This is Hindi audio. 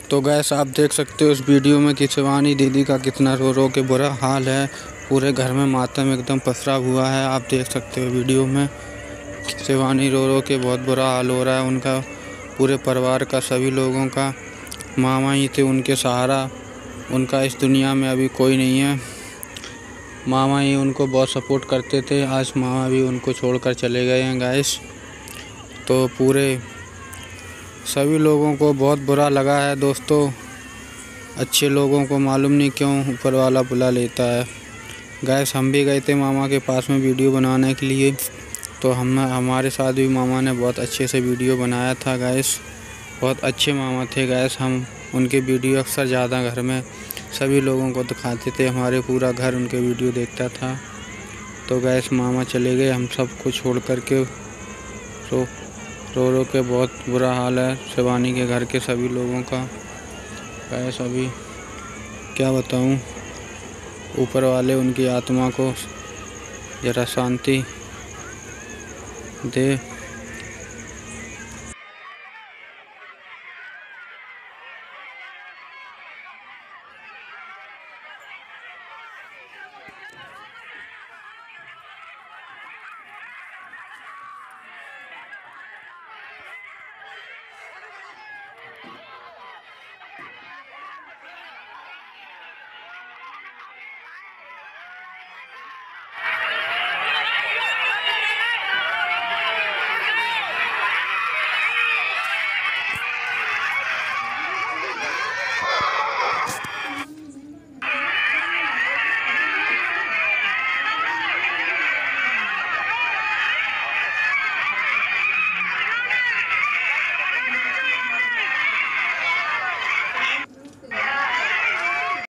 तो गैस आप देख सकते हो इस वीडियो में कि शिवानी दीदी का कितना रो रो के बुरा हाल है। पूरे घर में मातम एकदम पसरा हुआ है। आप देख सकते हो वीडियो में शिवानी रो रो के बहुत बुरा हाल हो रहा है उनका, पूरे परिवार का, सभी लोगों का। मामा ही थे उनके सहारा, उनका इस दुनिया में अभी कोई नहीं है। मामा ही उनको बहुत सपोर्ट करते थे। आज मामा भी उनको छोड़कर चले गए हैं गैस। तो पूरे सभी लोगों को बहुत बुरा लगा है दोस्तों। अच्छे लोगों को मालूम नहीं क्यों ऊपर वाला बुला लेता है। गैस हम भी गए थे मामा के पास में वीडियो बनाने के लिए, तो हमारे साथ भी मामा ने बहुत अच्छे से वीडियो बनाया था गैस। बहुत अच्छे मामा थे गैस। हम उनके वीडियो अक्सर ज़्यादा घर में सभी लोगों को दिखाते थे। हमारे पूरा घर उनके वीडियो देखता था। तो गैस मामा चले गए, हम सबको छोड़ कर के। रो रो के बहुत बुरा हाल है शिवानी के घर के सभी लोगों का। गैस अभी क्या बताऊं, ऊपर वाले उनकी आत्मा को ज़रा शांति दे।